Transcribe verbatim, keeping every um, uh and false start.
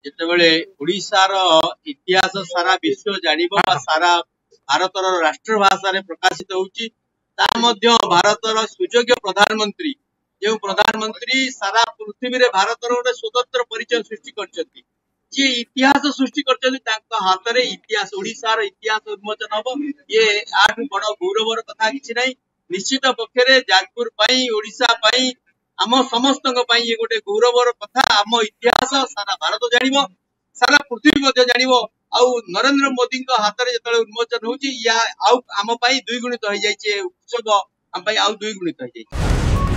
ଯେତେବେଳେ ଓଡ଼ିଶାର ଇତିହାସ ସାରା ବିଶ୍ୱ ଜାଣିବ ବା ସାରା ଭାରତର ରାଷ୍ଟ୍ର ଭାଷାରେ ପ୍ରକାଶିତ ହେଉଛି, ତାହା ମଧ୍ୟ ଭାରତର ସୁଯୋଗ୍ୟ ପ୍ରଧାନମନ୍ତ୍ରୀ ଯେଉଁ ପ୍ରଧାନମନ୍ତ୍ରୀ ସାରା ପୃଥିବୀରେ ଭାରତର ଗୋଟେ ସ୍ୱତନ୍ତ୍ର ପରିଚୟ ସୃଷ୍ଟି କରିଛନ୍ତି, ଯିଏ ଇତିହାସ ସୃଷ୍ଟି କରିଛନ୍ତି, ତାଙ୍କ ହାତରେ ଇତିହାସ ଓଡ଼ିଶାର ଇତିହାସ ଉନ୍ମୋଚନ ହବ। ଇଏ ଆଠୁ ବଡ ଗୌରବର କଥା କିଛି ନାହିଁ। ନିଶ୍ଚିତ ପକ୍ଷରେ ଯାଜପୁର ପାଇଁ, ଓଡ଼ିଶା ପାଇଁ, ଆମ ସମସ୍ତଙ୍କ ପାଇଁ ଇଏ ଗୋଟେ ଗୌରବର କଥା। ଆମ ଇତିହାସ ସାରା ଭାରତ ଜାଣିବ, ସାରା ପୃଥିବୀ ମଧ୍ୟ ଜାଣିବ। ଆଉ ନରେନ୍ଦ୍ର ମୋଦିଙ୍କ ହାତରେ ଯେତେବେଳେ ଉନ୍ମୋଚନ ହଉଛି, ୟା ଆଉ ଆମ ପାଇଁ ଦ୍ୱିଗୁଣିତ ହେଇଯାଇଛି, ଏ ଉତ୍ସବ ଆମ ପାଇଁ ଆଉ ଦ୍ୱିଗୁଣିତ ହେଇଯାଇଛି।